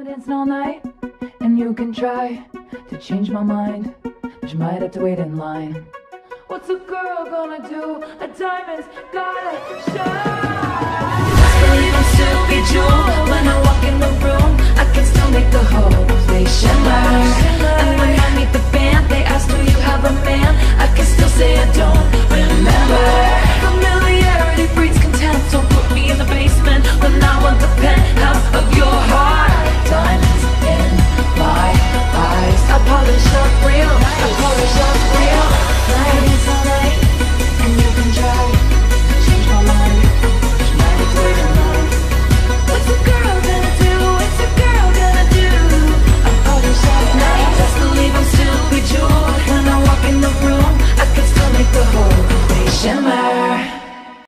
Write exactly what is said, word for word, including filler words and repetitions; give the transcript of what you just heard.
dancing all night, and you can try to change my mind, but you might have to wait in line. What's a girl gonna do? A diamond's gotta shine. Just believe I'm still be jeweled.